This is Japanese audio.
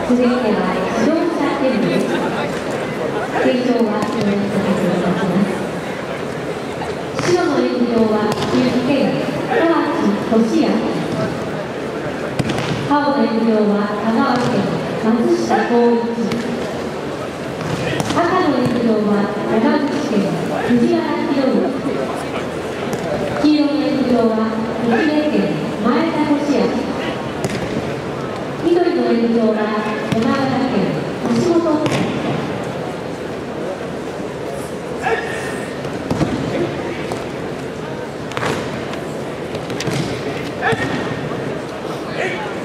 続いては自動車演舞です。継承はよろしくお願いいたします。白の演舞場は岐阜県河内俊明。青の演舞場は香川県松下光一。赤の演舞場は山口県藤原博之。黄色の演舞場は愛媛県前田利明。緑の演舞場は山形県橋本健。 Hey!